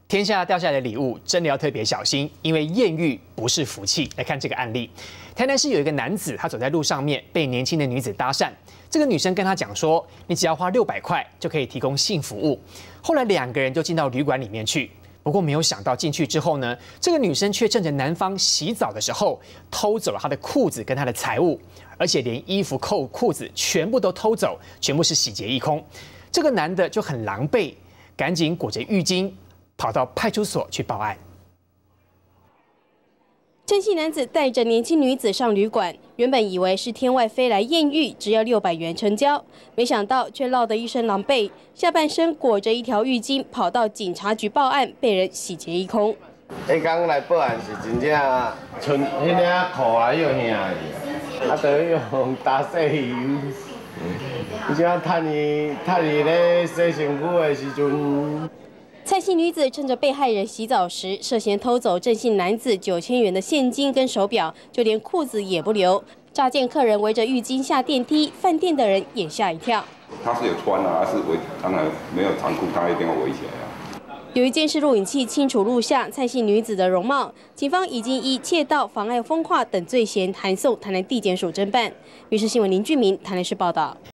天下掉下来的礼物真的要特别小心，因为艳遇不是福气。来看这个案例，台南市有一个男子，他走在路上面被年轻的女子搭讪，这个女生跟他讲说，你只要花600块就可以提供性服务。后来2个人就进到旅馆里面去，不过没有想到进去之后呢，这个女生却趁着男方洗澡的时候偷走了他的裤子跟他的财物，而且连衣服、裤子全部都偷走，全部是洗劫一空。这个男的就很狼狈，赶紧裹着浴巾跑到派出所去报案。 郑姓男子带着年轻女子上旅馆，原本以为是天外飞来艳遇，只要600元成交，没想到却落得一身狼狈，下半身裹着一条浴巾，跑到警察局报案，被人洗劫一空。 迄天来报案是真正剩迄领裤啊又兄去，啊，就用打洗油。你像趁伊咧洗身躯的时阵。 蔡姓女子趁着被害人洗澡时，涉嫌偷走郑姓男子9000元的现金跟手表，就连裤子也不留。乍见客人围着浴巾下电梯，饭店的人也吓一跳。 他是有穿啊，还是围？当然没有长裤，他一定要围起来啊。 由于监视录影器清楚录下蔡姓女子的容貌，警方已经以窃盗、妨碍风化等罪嫌函送台南地检署侦办。于是新闻林俊明台南市报道。